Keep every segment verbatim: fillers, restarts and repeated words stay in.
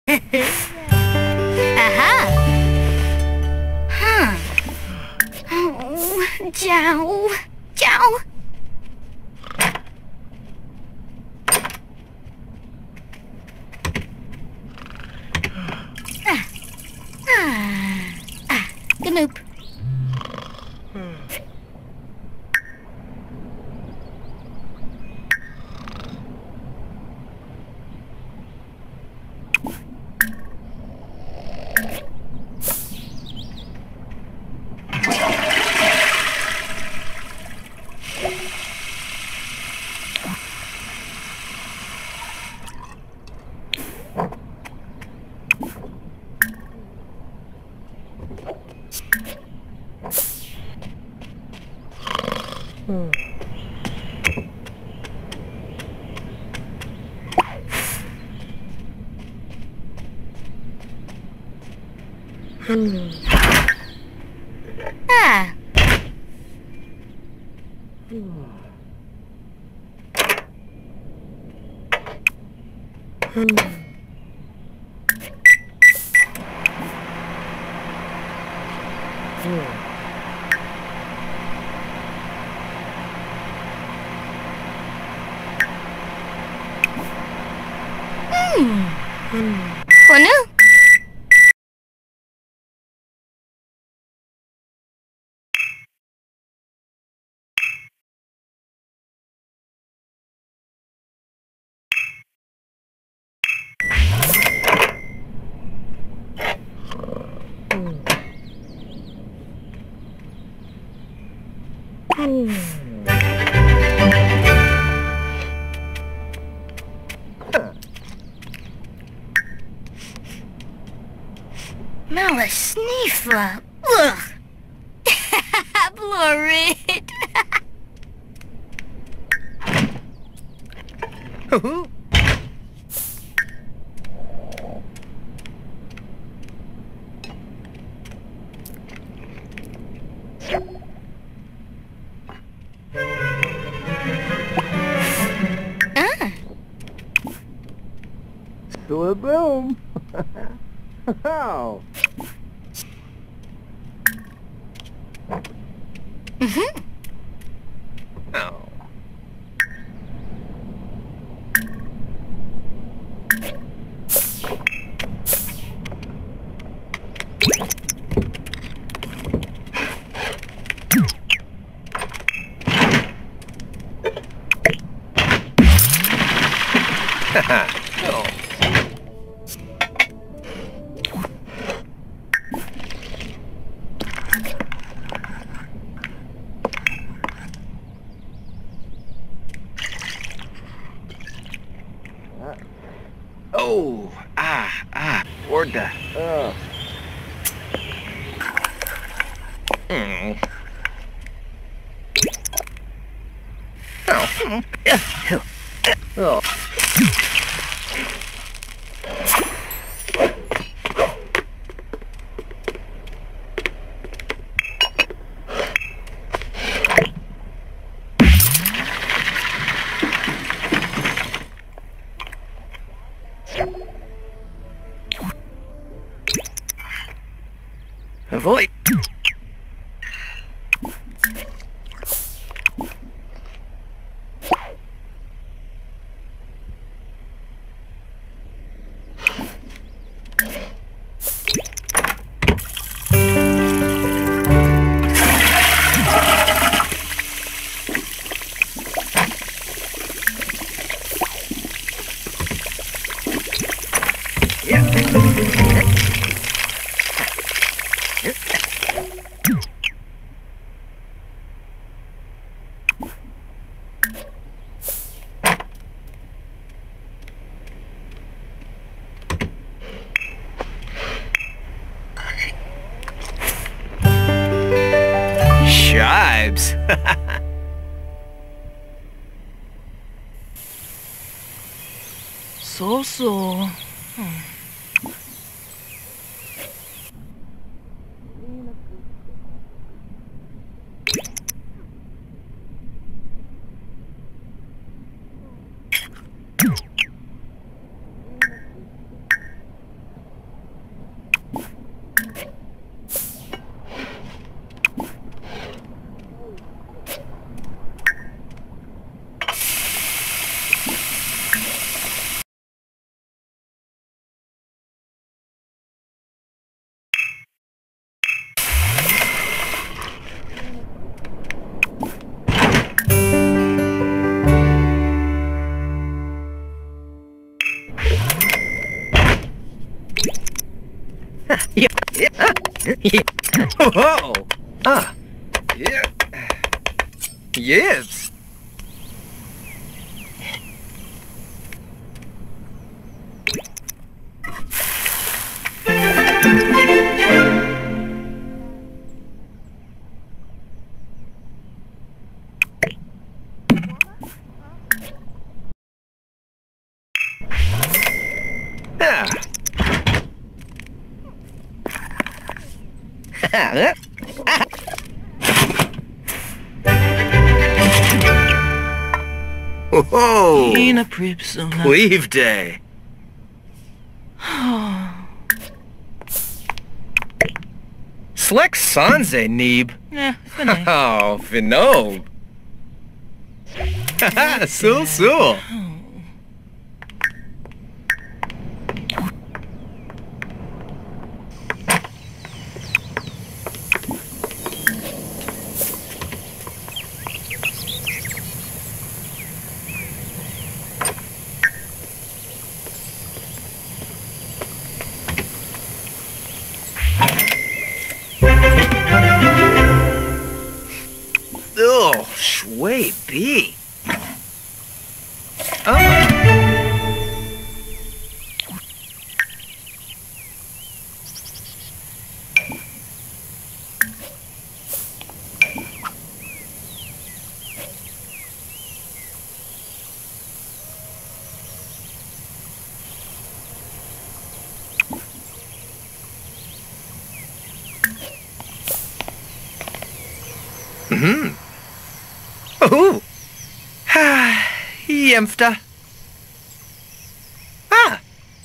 Aha! Huh. Oh, ciao. Ciao. Ah. Ah. Ah. Genoop. Ah. Hmm. Bueno. Mala snifla. Ugh. Blorid. Ah. To a boom. Oh. Mm-hmm. Oh. Oh. Oh, ah, ah, orda. Oh. Mm. Oh. Oh. Avoid. Shibes. So so. Hmm. Yeah. Yeah. Yeah. Whoa. Ah. Yeah. Yes. Ah. Whoa! Ina Pripsona. Leave day. Sleck Sanze, Neeb. Yeah, funny. Oh, Vinob. Haha, Sul Sul. Oh, Shui B. Oh. Mm-hmm. Oh. Ah, Yemfta. Ah.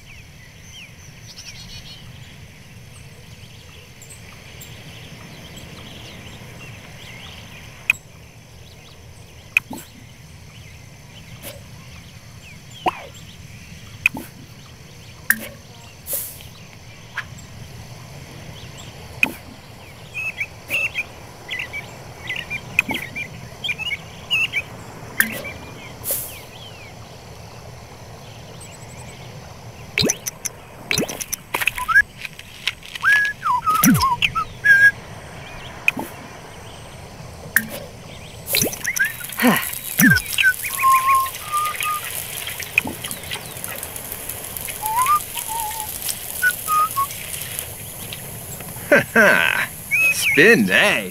Ha! Spin day.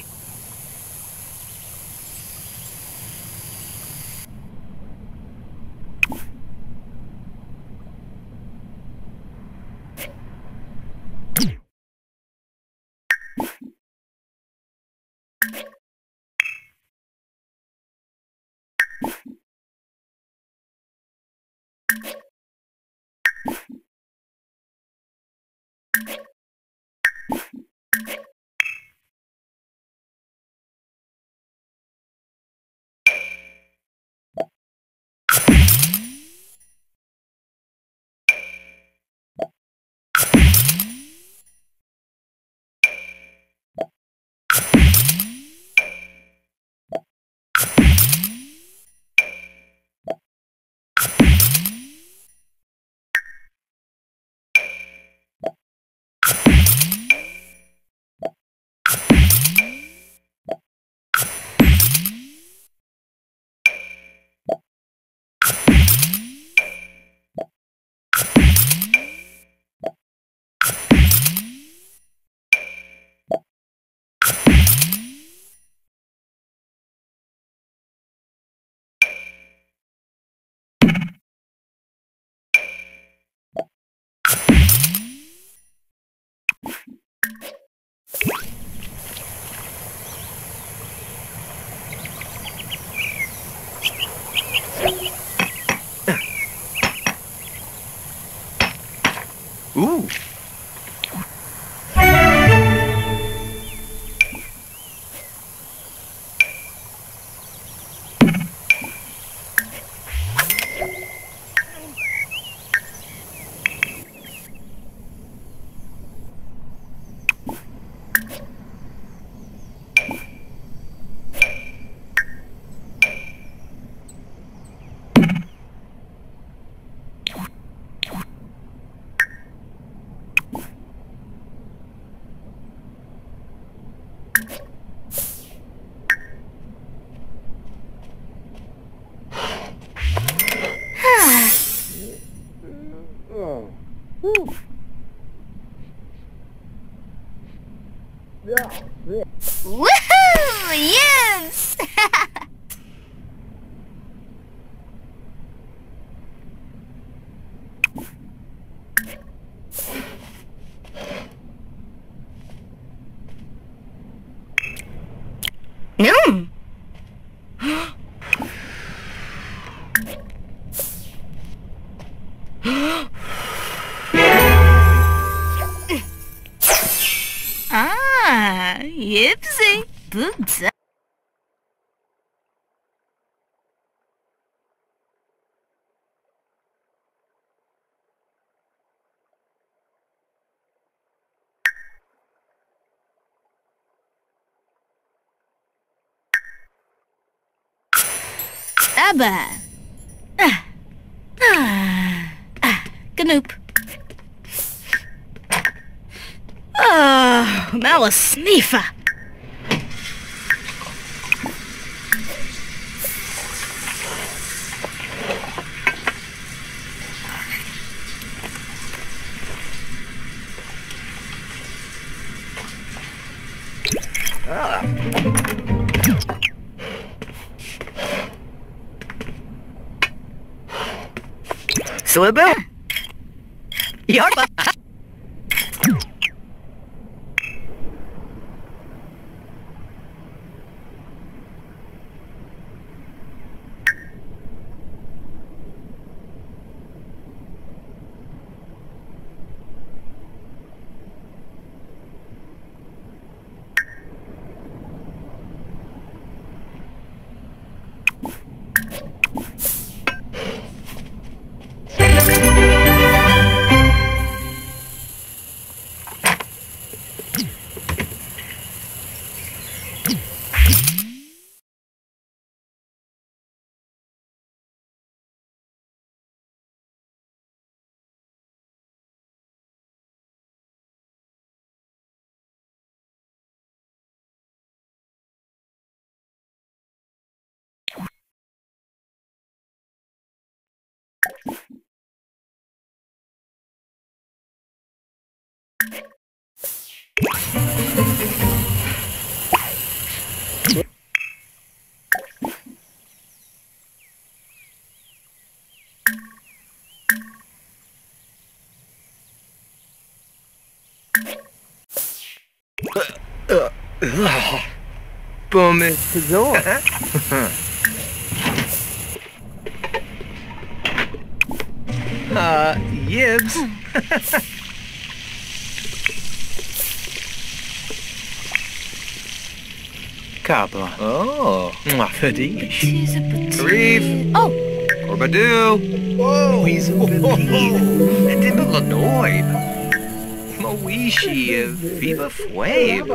Ooh. Woohoo! Yes! No. Ah, yipsy. Boots. Abba. Ah. Ah. Ah. Ganoop. Oh, that was sniffer. Slibber? Yarba. Uh, uh, Boom is the door. uh, Yibs. Kabla. Oh, Fadish. Reef. Oh, Corbadoo. Whoa, he's Dibba Lanoid. Moishi of Viva Fwave.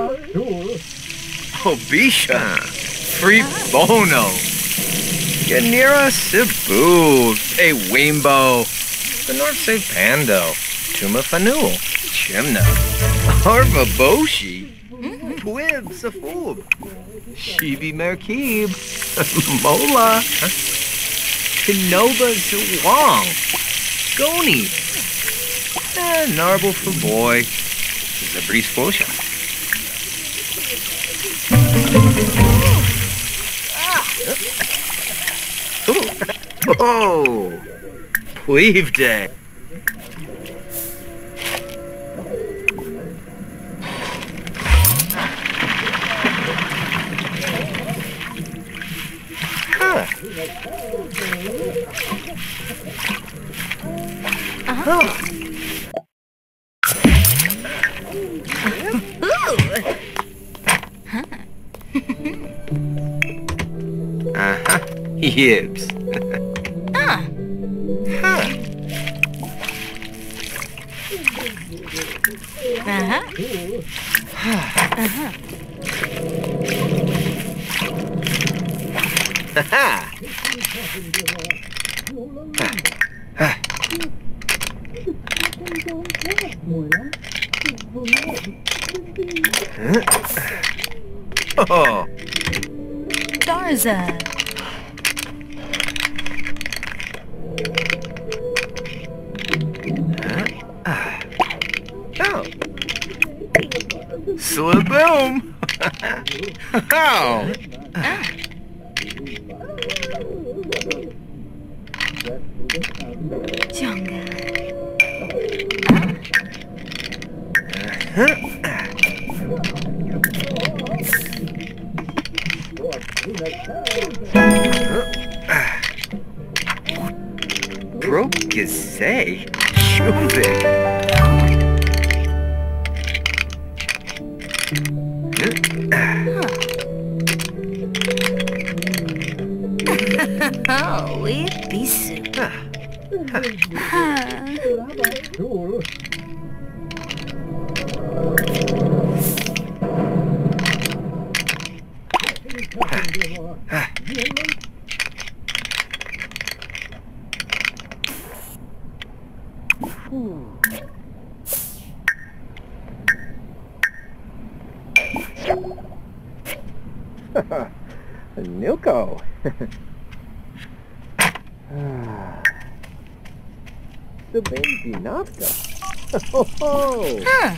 Obisha. Free Bono. Ganira Cebu. A Wimbo. The North Say Pando. Tuma Fanu. Chimna. Arva Boshi. Twib Safub. Shibi Merkib. Mola. Kinoba Zuwang. Goni. Eh, Narble for boy. Zabris Fosha. Oh, Weave Day. Huh. Uh-huh. Uh-huh. Yibs. ah. Huh. Uh-huh. Uh-huh. Ha-ha. Oh. Darza. Oh. Slaboom! Oh! Jungle. Broke is say? Shubik! Oh, we be soup. Nilko. The baby Nafta. Oh, ho. Huh.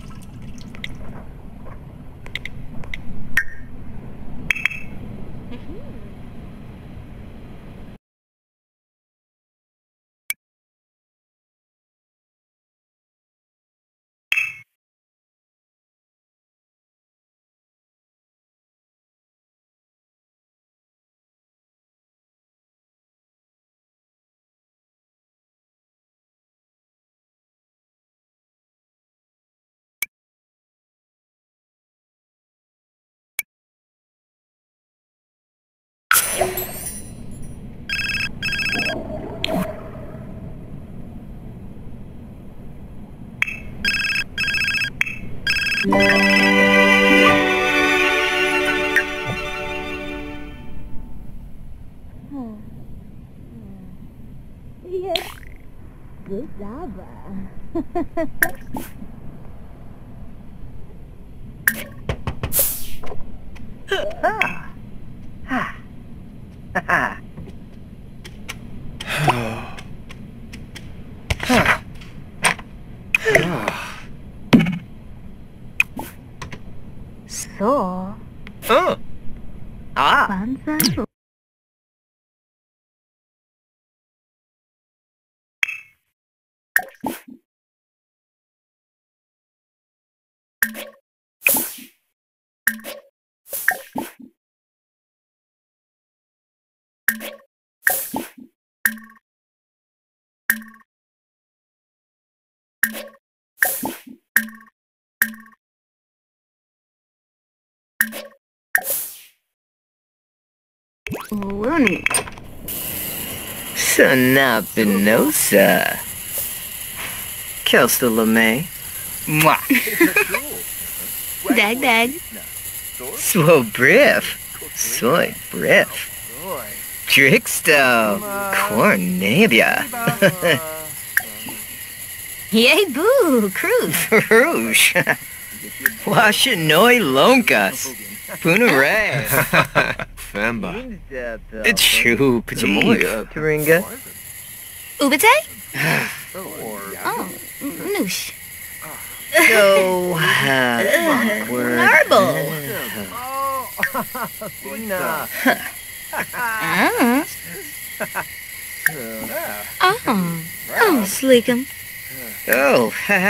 Yes. Good job. Ha! Ha! Ha! Ha! So, Oh! Ah! Banza. Looney. Sanapinosa. Kelsta LeMay. Mwah. Dag dag. Swo briff. Soy briff. Drixto. Cornabia. Yay boo, Cruz. Farouche. Washinoi Lonkas. Punare. Femba. It's Chu Pajamoya. Taringa. Ubite? Oh. Oh, noosh. So, uh, awkward. Marble. Ah. Oh. Oh, sleekum. Oh, uh,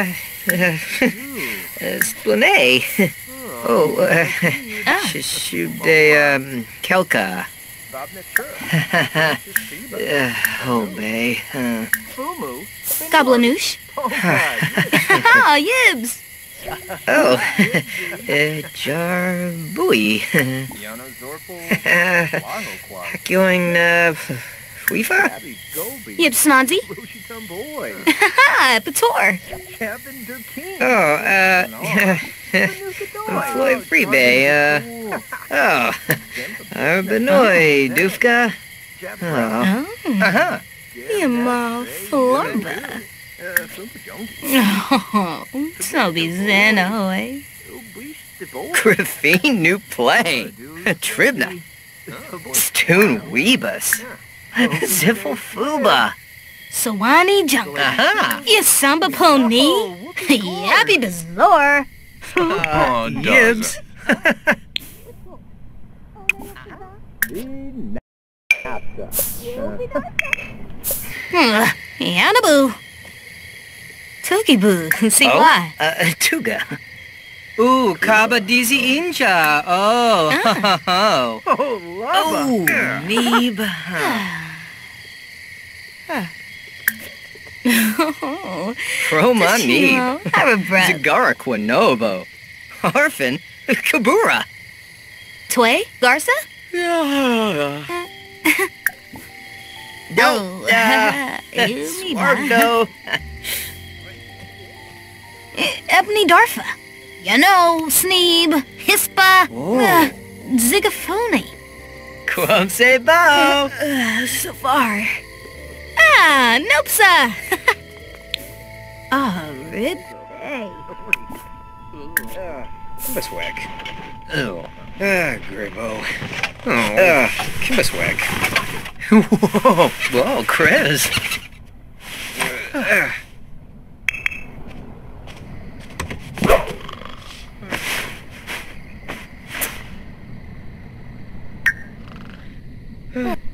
Splanay. Oh, uh, Ah. Shishude, um, Kelka. uh, oh, bay. Uh, Goblinoosh. Ha, yibs. oh, uh, Jarbui. Going, uh, Weaver? Yib snodzy. Ha, Pator. Oh, uh, Floyd Freebay, uh, oh, Arbanoy, Dufka. Oh, Oh. uh-huh. Yama Florba. Oh, Toby Zenoy. Graphene new plane. Tribna. Stoon Weebus. Ziffle Fuba. Sawani Jungle. Aha. Yasamba Pony. Yappy Bizarre. Oh, Yibs. Hmm, Yanaboo. Tookie-boo. See Oh, why? uh, Tuga. Ooh, Kaba Dizi Incha. Oh, Ah. oh, Oh, oh, Neeb. Oh, Chroma Neeb. Tachimo, have a breath. Zagara Quinobo. Harfin. Kabura. Tway? Garza? Yeah. Oh, uh, Umi ba? Swargo. Ebony Darfa. You know, Sneeb, Hispa, Oh. uh, Zigafoni. Kwamse Bao. Uh, so far. Ah, nope, sir. Ah, rib. Hey. Kimbaswag. Oh. Ah, Grabo. Oh. Uh, Kimbaswag. whoa, whoa, Chris. Uh.